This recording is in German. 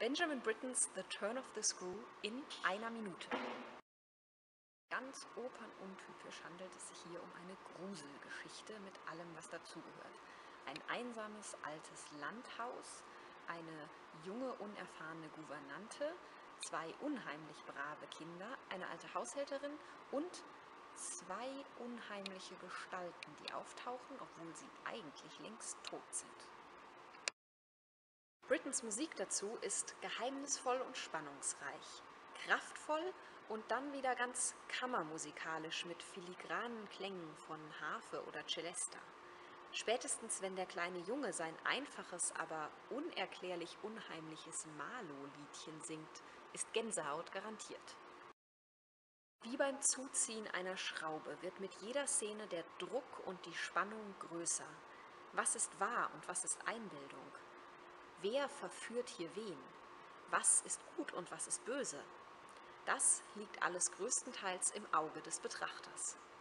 Benjamin Brittens The Turn of the Screw in einer Minute. Ganz opernuntypisch handelt es sich hier um eine Gruselgeschichte mit allem, was dazugehört. Ein einsames altes Landhaus, eine junge, unerfahrene Gouvernante, zwei unheimlich brave Kinder, eine alte Haushälterin und zwei unheimliche Gestalten, die auftauchen, obwohl sie eigentlich längst tot sind. Brittens Musik dazu ist geheimnisvoll und spannungsreich, kraftvoll und dann wieder ganz kammermusikalisch mit filigranen Klängen von Harfe oder Celesta. Spätestens wenn der kleine Junge sein einfaches, aber unerklärlich unheimliches Marlow-Liedchen singt, ist Gänsehaut garantiert. Wie beim Zuziehen einer Schraube wird mit jeder Szene der Druck und die Spannung größer. Was ist wahr und was ist Einbildung? Wer verführt hier wen? Was ist gut und was ist böse? Das liegt alles größtenteils im Auge des Betrachters.